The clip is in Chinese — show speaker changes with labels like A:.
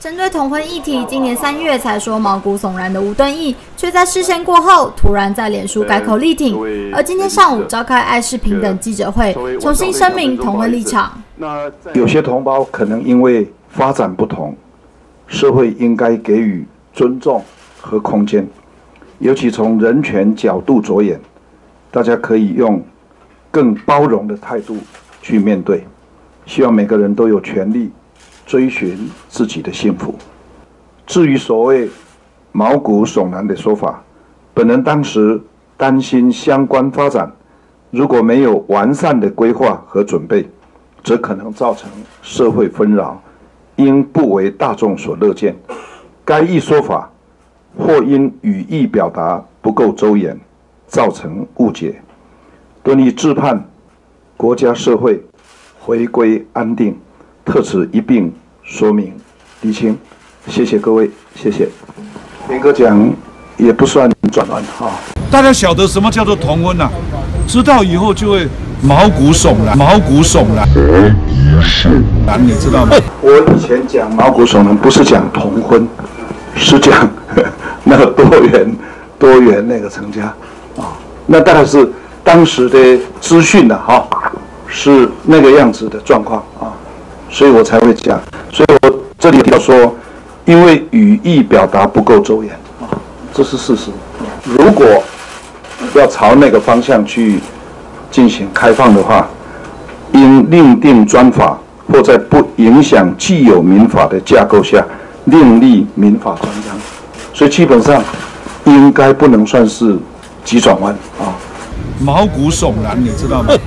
A: 针对同婚议题，今年3月才说毛骨悚然的吴敦义，却在事件过后突然在脸书改口力挺，而今天上午召开爱视平等记者会，重新声明同婚立场。
B: 有些同胞可能因为发展不同，社会应该给予尊重和空间，尤其从人权角度着眼，大家可以用更包容的态度去面对。希望每个人都有权利追寻自己的幸福。至于所谓毛骨悚然的说法，本人当时担心相关发展如果没有完善的规划和准备，则可能造成社会纷扰，应不为大众所乐见。该一说法或因语义表达不够周延，造成误解。敦义自盼国家社会回归安定，特此一并说明厘清。谢谢各位，谢谢。严格讲也不算转弯哈。
C: 大家晓得什么叫做同婚啊？知道以后就会毛骨悚然，毛骨悚然。你知道吗？
B: 我以前讲毛骨悚然，不是讲同婚，是讲那个多元那个成家啊。那大概是当时的资讯的哈。是那个样子的状况啊，所以我才会讲。所以我这里要说，因为语义表达不够周延啊，这是事实。如果要朝那个方向去进行开放的话，应另定专法，或在不影响既有民法的架构下，另立民法专章。所以基本上应该不能算是急转弯啊。
C: 毛骨悚然，你知道吗？